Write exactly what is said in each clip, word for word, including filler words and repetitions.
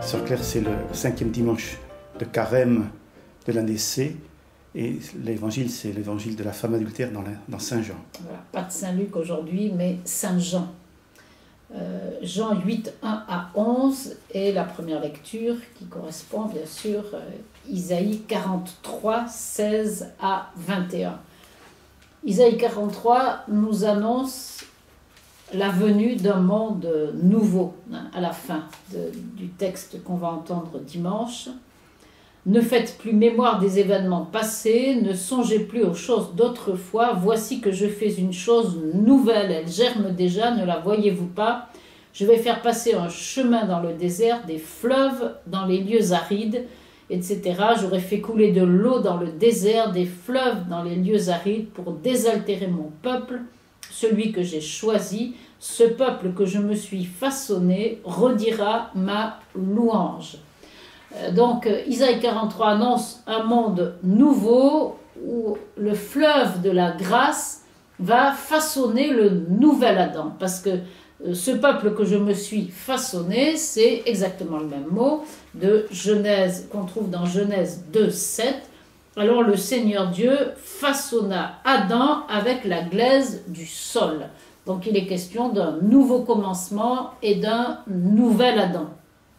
Sœur Claire, c'est le cinquième dimanche de carême de l'année C. Et l'évangile, c'est l'évangile de la femme adultère dans, la, dans Saint Jean. Voilà, pas de Saint Luc aujourd'hui, mais Saint Jean. Euh, Jean huit, un à onze, et la première lecture qui correspond bien sûr euh, Isaïe quarante-trois, seize à vingt et un. Isaïe quarante-trois nous annonce la venue d'un monde nouveau, hein, à la fin de, du texte qu'on va entendre dimanche. Ne faites plus mémoire des événements passés, ne songez plus aux choses d'autrefois. Voici que je fais une chose nouvelle, elle germe déjà, ne la voyez-vous pas? Je vais faire passer un chemin dans le désert, des fleuves dans les lieux arides, et cetera. J'aurais fait couler de l'eau dans le désert, des fleuves dans les lieux arides pour désaltérer mon peuple, celui que j'ai choisi. Ce peuple que je me suis façonné redira ma louange. Donc, Isaïe quarante-trois annonce un monde nouveau où le fleuve de la grâce va façonner le nouvel Adam. Parce que ce peuple que je me suis façonné, c'est exactement le même mot de Genèse, qu'on trouve dans Genèse deux, sept. Alors, le Seigneur Dieu façonna Adam avec la glaise du sol. Donc, il est question d'un nouveau commencement et d'un nouvel Adam.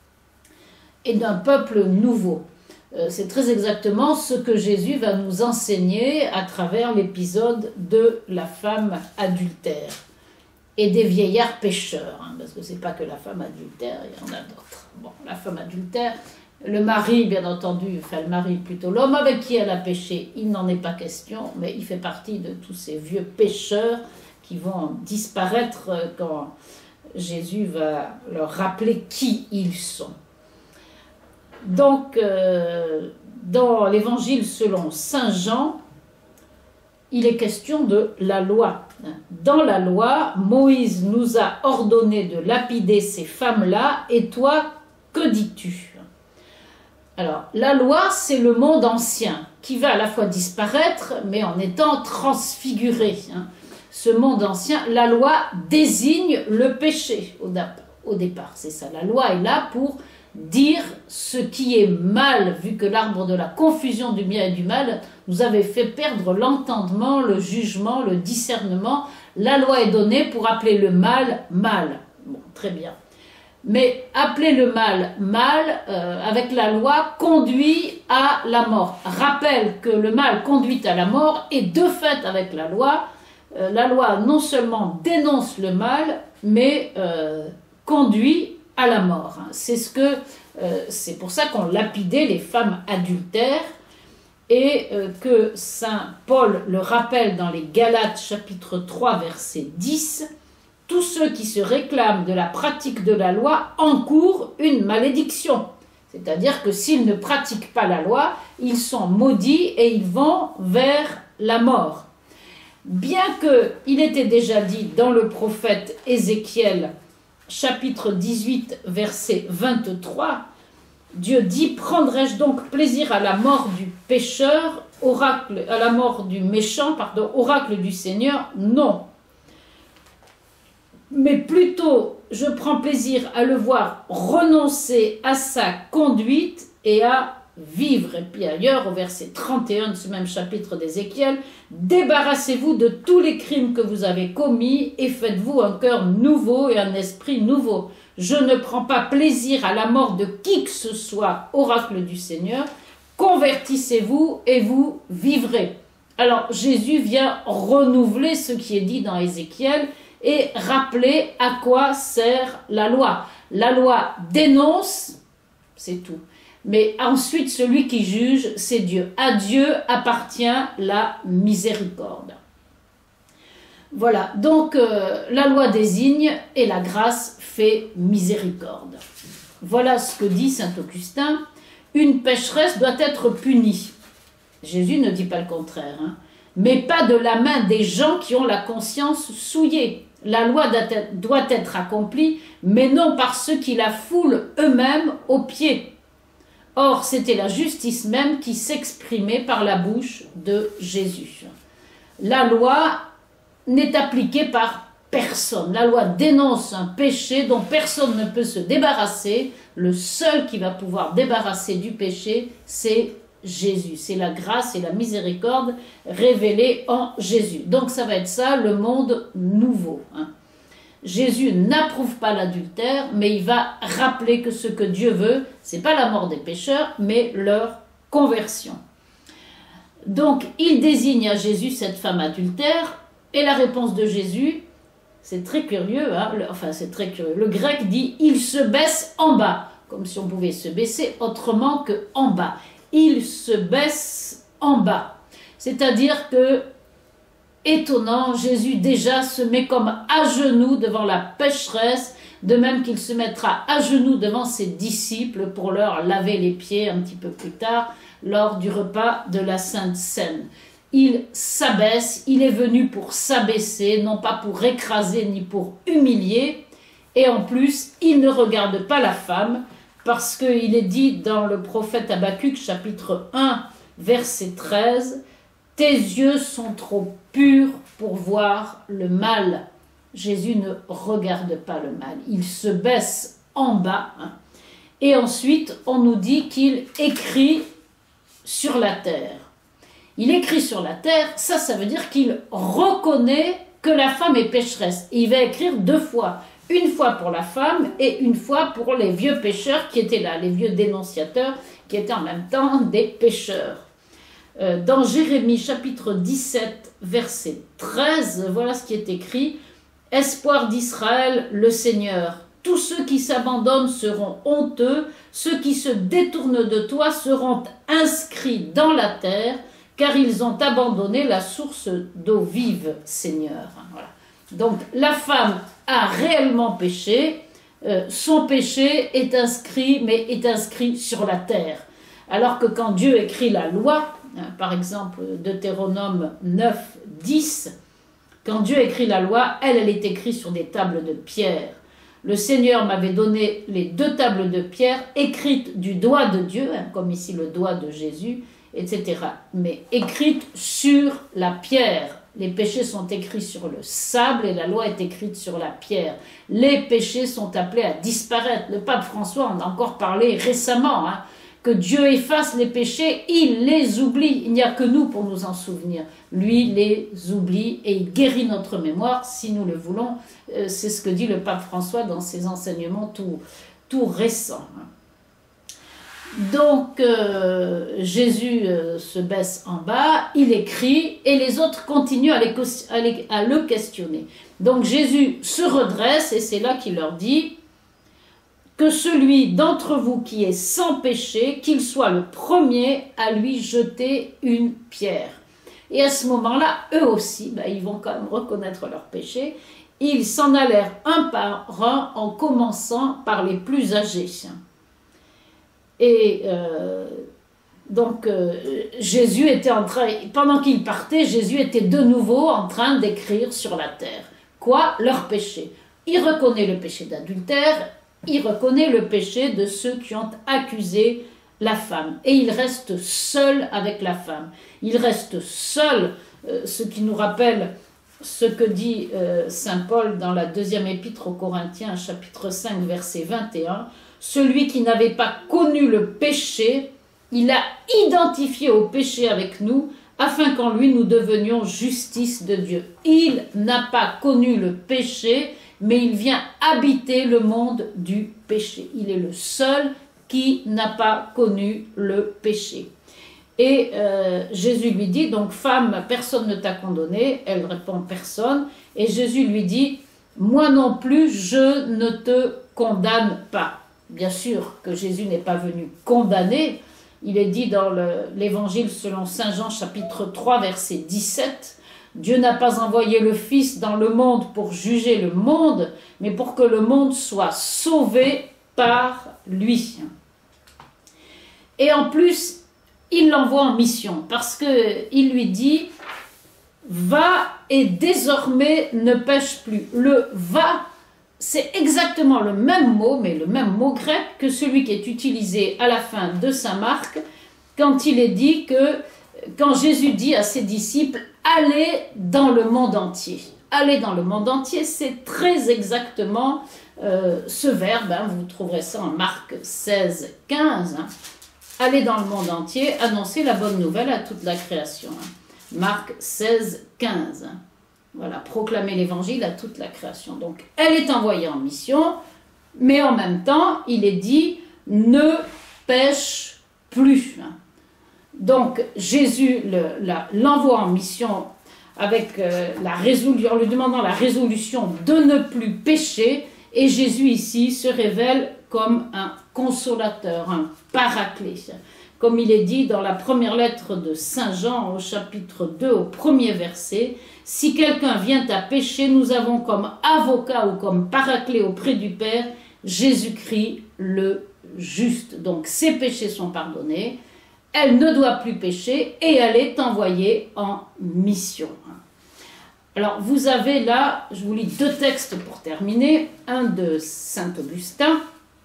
Et d'un peuple nouveau. Euh, c'est très exactement ce que Jésus va nous enseigner à travers l'épisode de la femme adultère et des vieillards pécheurs, hein, parce que c'est pas que la femme adultère, il y en a d'autres. Bon, la femme adultère, le mari, bien entendu, enfin le mari plutôt, l'homme avec qui elle a péché, il n'en est pas question, mais il fait partie de tous ces vieux pécheurs qui vont disparaître quand Jésus va leur rappeler qui ils sont. Donc, euh, dans l'évangile selon Saint Jean, il est question de la loi. Dans la loi, Moïse nous a ordonné de lapider ces femmes-là, et toi, que dis-tu? Alors, la loi, c'est le monde ancien, qui va à la fois disparaître, mais en étant transfiguré. Hein. Ce monde ancien, la loi désigne le péché au, au départ. C'est ça, la loi est là pour dire ce qui est mal, vu que l'arbre de la confusion du bien et du mal nous avait fait perdre l'entendement, le jugement, le discernement. La loi est donnée pour appeler le mal, mal. Bon, très bien. Mais appeler le mal, mal, euh, avec la loi, conduit à la mort. Rappelle que le mal conduit à la mort, et de fait, avec la loi, euh, la loi non seulement dénonce le mal, mais euh, conduit à la mort. C'est ce que, euh, c'est pour ça qu'on lapidait les femmes adultères, et euh, que saint Paul le rappelle dans les Galates chapitre trois verset dix, tous ceux qui se réclament de la pratique de la loi encourent une malédiction. C'est-à-dire que s'ils ne pratiquent pas la loi, ils sont maudits et ils vont vers la mort. Bien qu'il était déjà dit dans le prophète Ézéchiel chapitre dix-huit, verset vingt-trois, Dieu dit « Prendrai-je donc plaisir à la mort du pécheur, oracle, à la mort du méchant, pardon, oracle du Seigneur? Non. Mais plutôt, je prends plaisir à le voir renoncer à sa conduite et à vivre. » Et puis ailleurs, au verset trente et un de ce même chapitre d'Ézéchiel, « Débarrassez-vous de tous les crimes que vous avez commis et faites-vous un cœur nouveau et un esprit nouveau. Je ne prends pas plaisir à la mort de qui que ce soit, oracle du Seigneur. Convertissez-vous et vous vivrez. » Alors Jésus vient renouveler ce qui est dit dans Ézéchiel et rappeler à quoi sert la loi. La loi dénonce, c'est tout. Mais ensuite, celui qui juge, c'est Dieu. À Dieu appartient la miséricorde. Voilà, donc euh, la loi désigne et la grâce fait miséricorde. Voilà ce que dit saint Augustin. Une pécheresse doit être punie. Jésus ne dit pas le contraire, hein. Mais pas de la main des gens qui ont la conscience souillée. La loi doit être accomplie, mais non par ceux qui la foulent eux-mêmes aux pieds. Or, c'était la justice même qui s'exprimait par la bouche de Jésus. La loi n'est appliquée par personne. La loi dénonce un péché dont personne ne peut se débarrasser. Le seul qui va pouvoir débarrasser du péché, c'est Jésus. C'est la grâce et la miséricorde révélées en Jésus. Donc ça va être ça, le monde nouveau. Hein. Jésus n'approuve pas l'adultère, mais il va rappeler que ce que Dieu veut, c'est pas la mort des pécheurs, mais leur conversion. Donc il désigne à Jésus cette femme adultère, et la réponse de Jésus, c'est très curieux, hein, le, enfin c'est très curieux. Le grec dit « il se baisse en bas », comme si on pouvait se baisser autrement que en bas. Il se baisse en bas. C'est-à-dire que, étonnant, Jésus déjà se met comme à genoux devant la pécheresse, de même qu'il se mettra à genoux devant ses disciples pour leur laver les pieds un petit peu plus tard, lors du repas de la Sainte Seine. Il s'abaisse, il est venu pour s'abaisser, non pas pour écraser ni pour humilier, et en plus, il ne regarde pas la femme, parce qu'il est dit dans le prophète Habacuc, chapitre un, verset treize, « Tes yeux sont trop purs pour voir le mal. » Jésus ne regarde pas le mal, il se baisse en bas. Hein. Et ensuite, on nous dit qu'il écrit sur la terre. Il écrit sur la terre, ça, ça veut dire qu'il reconnaît que la femme est pécheresse. Et il va écrire deux fois. Une fois pour la femme et une fois pour les vieux pécheurs qui étaient là, les vieux dénonciateurs qui étaient en même temps des pécheurs. Euh, dans Jérémie chapitre dix-sept, verset treize, voilà ce qui est écrit. « Espoir d'Israël, le Seigneur, tous ceux qui s'abandonnent seront honteux, ceux qui se détournent de toi seront inscrits dans la terre, car ils ont abandonné la source d'eau vive, Seigneur. » Voilà. Donc la femme a réellement péché, euh, son péché est inscrit, mais est inscrit sur la terre. Alors que quand Dieu écrit la loi, hein, par exemple Deutéronome neuf, dix, quand Dieu écrit la loi, elle, elle est écrite sur des tables de pierre. Le Seigneur m'avait donné les deux tables de pierre écrites du doigt de Dieu, hein, comme ici le doigt de Jésus, et cetera, mais écrites sur la pierre. Les péchés sont écrits sur le sable et la loi est écrite sur la pierre. Les péchés sont appelés à disparaître. Le pape François en a encore parlé récemment, hein, que Dieu efface les péchés, il les oublie. Il n'y a que nous pour nous en souvenir. Lui les oublie et il guérit notre mémoire si nous le voulons. Euh, c'est ce que dit le pape François dans ses enseignements tout, tout récents. Donc euh, Jésus euh, se baisse en bas, il écrit et les autres continuent à, les, à, les, à le questionner. Donc Jésus se redresse et c'est là qu'il leur dit que celui d'entre vous qui est sans péché, qu'il soit le premier à lui jeter une pierre. Et à ce moment-là, eux aussi, ben, ils vont quand même reconnaître leur péché. Ils s'en allèrent un par un en commençant par les plus âgés. Et euh, donc euh, Jésus était en train, pendant qu'il partait, Jésus était de nouveau en train d'écrire sur la terre. Quoi? Leur péché. Il reconnaît le péché d'adultère, il reconnaît le péché de ceux qui ont accusé la femme. Et il reste seul avec la femme. Il reste seul, euh, ce qui nous rappelle ce que dit euh, saint Paul dans la deuxième épître aux Corinthiens, chapitre cinq, verset vingt et un. Celui qui n'avait pas connu le péché, il a identifié au péché avec nous, afin qu'en lui nous devenions justice de Dieu. Il n'a pas connu le péché, mais il vient habiter le monde du péché. Il est le seul qui n'a pas connu le péché. Et euh, Jésus lui dit, donc femme, personne ne t'a condamnée. Elle répond, personne. Et Jésus lui dit, moi non plus, je ne te condamne pas. Bien sûr que Jésus n'est pas venu condamner. Il est dit dans l'évangile selon saint Jean, chapitre trois, verset dix-sept, « Dieu n'a pas envoyé le Fils dans le monde pour juger le monde, mais pour que le monde soit sauvé par lui. » Et en plus, il l'envoie en mission, parce qu'il lui dit « Va et désormais ne pêche plus ». Le « va », c'est exactement le même mot, mais le même mot grec que celui qui est utilisé à la fin de saint Marc, quand il est dit que, quand Jésus dit à ses disciples, allez dans le monde entier. aller dans le monde entier, c'est très exactement euh, ce verbe, hein, vous trouverez ça en Marc seize, quinze, hein. Aller dans le monde entier, annoncer la bonne nouvelle à toute la création. Hein. Marc seize, quinze. Hein. Voilà, proclamer l'évangile à toute la création. Donc, elle est envoyée en mission, mais en même temps, il est dit, ne pêche plus. Hein. Donc, Jésus le, la, l'envoie en mission avec euh, la résolution, en lui demandant la résolution de ne plus pécher, et Jésus ici se révèle comme un consolateur, un paraclet. Comme il est dit dans la première lettre de Saint Jean au chapitre deux, au premier verset, « Si quelqu'un vient à pécher, nous avons comme avocat ou comme paraclet auprès du Père, Jésus-Christ le juste. » Donc ses péchés sont pardonnés, elle ne doit plus pécher et elle est envoyée en mission. Alors vous avez là, je vous lis deux textes pour terminer, un de Saint Augustin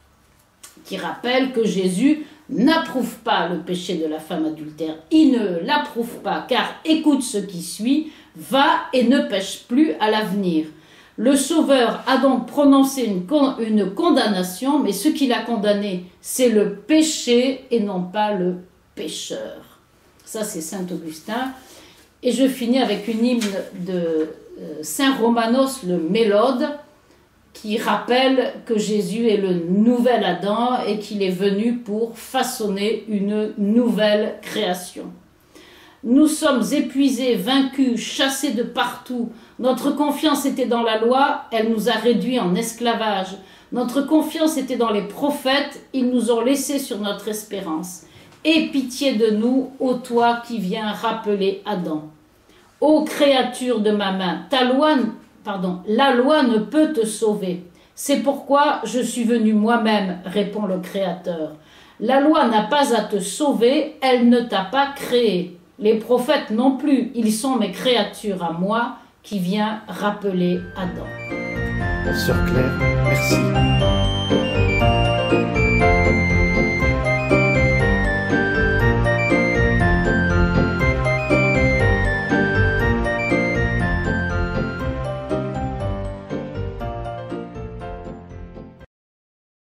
qui rappelle que Jésus n'approuve pas le péché de la femme adultère. Il ne l'approuve pas, car écoute ce qui suit, va et ne pêche plus à l'avenir. Le Sauveur a donc prononcé une, con, une condamnation, mais ce qu'il a condamné, c'est le péché et non pas le pécheur. Ça, c'est Saint Augustin. Et je finis avec une hymne de euh, Saint Romanos le Mélode, qui rappelle que Jésus est le nouvel Adam et qu'il est venu pour façonner une nouvelle création. Nous sommes épuisés, vaincus, chassés de partout. Notre confiance était dans la loi, elle nous a réduits en esclavage. Notre confiance était dans les prophètes, ils nous ont laissés sur notre espérance. Aie pitié de nous, ô toi qui viens rappeler Adam. Ô créature de ma main, ta loi, pardon, la loi ne peut te sauver. C'est pourquoi je suis venu moi-même, répond le Créateur. La loi n'a pas à te sauver, elle ne t'a pas créé. Les prophètes non plus, ils sont mes créatures à moi qui vient rappeler Adam. Sœur Claire, merci.